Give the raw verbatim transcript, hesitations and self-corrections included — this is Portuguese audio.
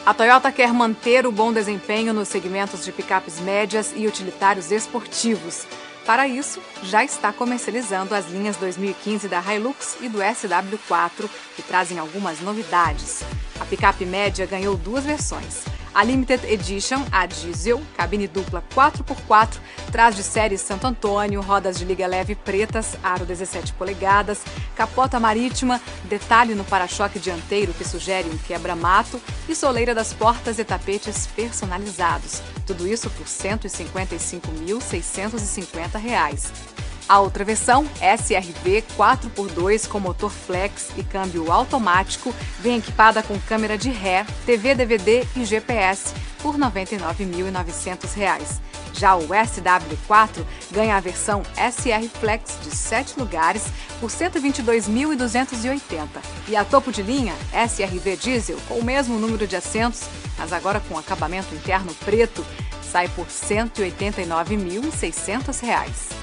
A Toyota quer manter o bom desempenho nos segmentos de picapes médias e utilitários esportivos. Para isso, já está comercializando as linhas dois mil e quinze da Hilux e do S W quatro, que trazem algumas novidades. A picape média ganhou duas versões. A Limited Edition, a diesel, cabine dupla quatro por quatro, traz de série Santo Antônio, rodas de liga leve pretas, aro dezessete polegadas, capota marítima, detalhe no para-choque dianteiro que sugere um quebra-mato e soleira das portas e tapetes personalizados. Tudo isso por cento e cinquenta e cinco mil seiscentos e cinquenta reais. A outra versão, S R V quatro por dois com motor flex e câmbio automático, vem equipada com câmera de ré, T V D V D e G P S por noventa e nove mil e novecentos reais. Já o S W quatro ganha a versão S R Flex de sete lugares por cento e vinte e dois mil e duzentos e oitenta. E a topo de linha, S R V Diesel, com o mesmo número de assentos, mas agora com acabamento interno preto, sai por cento e oitenta e nove mil e seiscentos reais.